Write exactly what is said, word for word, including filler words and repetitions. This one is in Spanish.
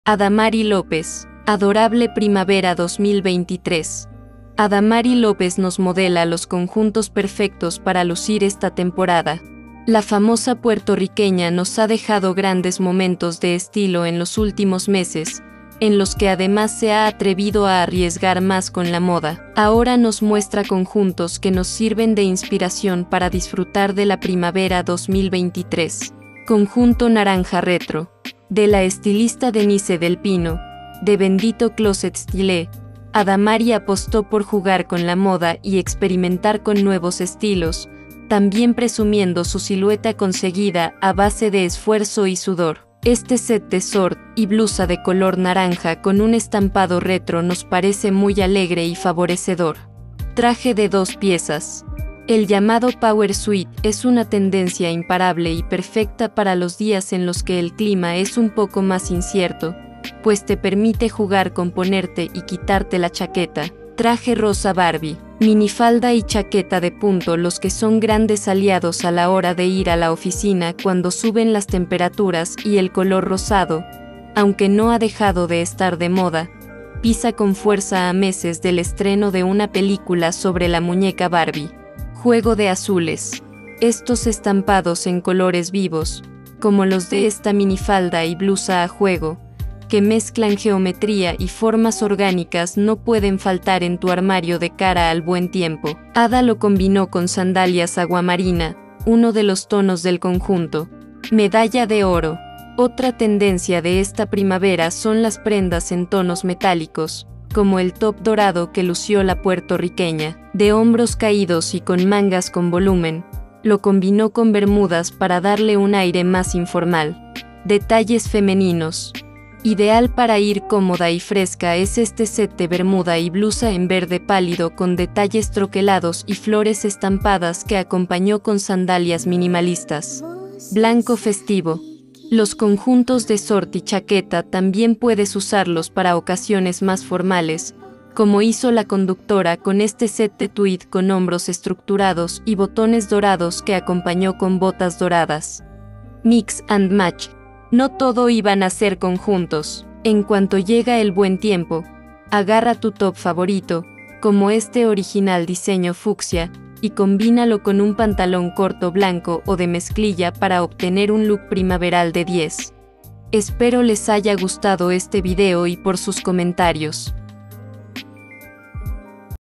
Adamari López, Adorable Primavera dos mil veintitrés. Adamari López nos modela los conjuntos perfectos para lucir esta temporada. La famosa puertorriqueña nos ha dejado grandes momentos de estilo en los últimos meses, en los que además se ha atrevido a arriesgar más con la moda. Ahora nos muestra conjuntos que nos sirven de inspiración para disfrutar de la primavera dos mil veintitrés. Conjunto naranja retro, de la estilista Denise del Pino, de Bendito Closet Style. Adamari apostó por jugar con la moda y experimentar con nuevos estilos, también presumiendo su silueta conseguida a base de esfuerzo y sudor. Este set de short y blusa de color naranja con un estampado retro nos parece muy alegre y favorecedor. Traje de dos piezas. El llamado Power Suit es una tendencia imparable y perfecta para los días en los que el clima es un poco más incierto, pues te permite jugar con ponerte y quitarte la chaqueta. Traje rosa Barbie, minifalda y chaqueta de punto, los que son grandes aliados a la hora de ir a la oficina cuando suben las temperaturas, y el color rosado, aunque no ha dejado de estar de moda, pisa con fuerza a meses del estreno de una película sobre la muñeca Barbie. Juego de azules. Estos estampados en colores vivos, como los de esta minifalda y blusa a juego, que mezclan geometría y formas orgánicas, no pueden faltar en tu armario de cara al buen tiempo. Ada lo combinó con sandalias aguamarina, uno de los tonos del conjunto. Medalla de oro. Otra tendencia de esta primavera son las prendas en tonos metálicos, como el top dorado que lució la puertorriqueña, de hombros caídos y con mangas con volumen. Lo combinó con bermudas para darle un aire más informal. Detalles femeninos. Ideal para ir cómoda y fresca es este set de bermuda y blusa en verde pálido con detalles troquelados y flores estampadas que acompañó con sandalias minimalistas. Blanco festivo. Los conjuntos de short y chaqueta también puedes usarlos para ocasiones más formales, como hizo la conductora con este set de tweed con hombros estructurados y botones dorados que acompañó con botas doradas. Mix and match. No todo iban a ser conjuntos. En cuanto llega el buen tiempo, agarra tu top favorito, como este original diseño fucsia, y combínalo con un pantalón corto blanco o de mezclilla para obtener un look primaveral de diez. Espero les haya gustado este video y por sus comentarios.